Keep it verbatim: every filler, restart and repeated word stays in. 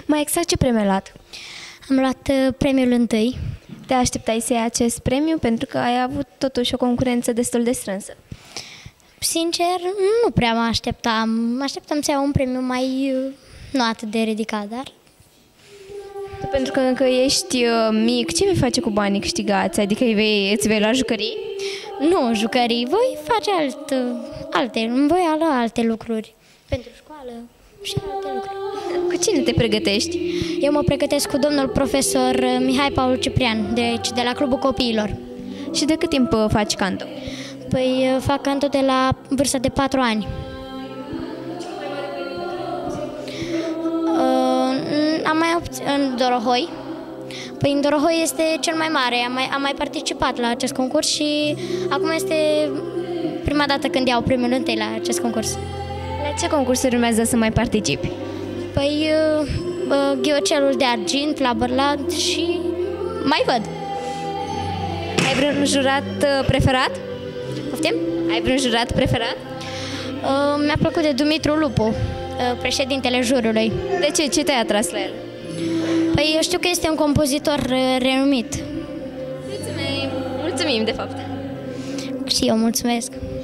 Mai exact, ce premiu ai luat? Am luat uh, premiul întâi. Te așteptai să iei acest premiu pentru că ai avut totuși o concurență destul de strânsă. Sincer, nu prea mă așteptam. Mă așteptam să iau un premiu mai uh, nu atât de ridicat, dar... Pentru că încă ești uh, mic, ce vei face cu banii câștigați? Adică îi vei, îți vei lua jucării? Nu jucării, voi face alt, uh, alte, voi lua alte lucruri pentru școală și alte lucruri. Cu cine te pregătești? Eu mă pregătesc cu domnul profesor uh, Mihai Paul Ciprian, de aici, de la Clubul Copiilor. Și de cât timp uh, faci canto? Păi uh, fac canto de la vârsta de patru ani. Am mai în Dorohoi. Păi în Dorohoi este cel mai mare. Am mai, am mai participat la acest concurs și acum este prima dată când iau premiul întâi la acest concurs. La ce concursuri urmează să mai participi? Păi uh, uh, Ghiocelul de argint la Bărlat și mai văd. Ai vreun jurat uh, preferat? Poftim? Ai vreun jurat preferat? Uh, mi-a plăcut de Dumitru Lupu, uh, președintele jurului. De ce? Ce te-a atras la el? Păi eu știu că este un compozitor uh, renumit. Mulțumim, mulțumim de fapt. Și eu mulțumesc.